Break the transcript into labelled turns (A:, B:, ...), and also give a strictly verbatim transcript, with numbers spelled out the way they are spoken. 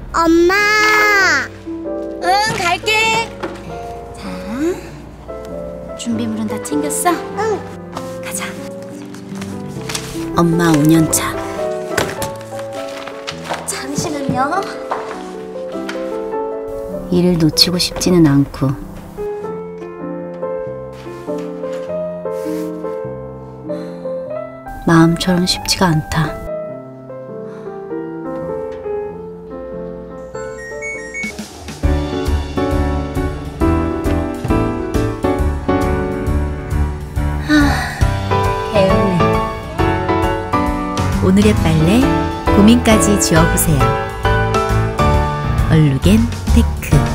A: 엄마.
B: 응, 갈게.
C: 자, 준비물은 다 챙겼어?
A: 응.
C: 가자. 엄마 오 년 차.
B: 당신은요?
C: 일을 놓치고 싶지는 않고 마음처럼 쉽지가 않다. 하, 개운해. 오늘의 빨래 고민까지 지워보세요. 얼룩엔 테크.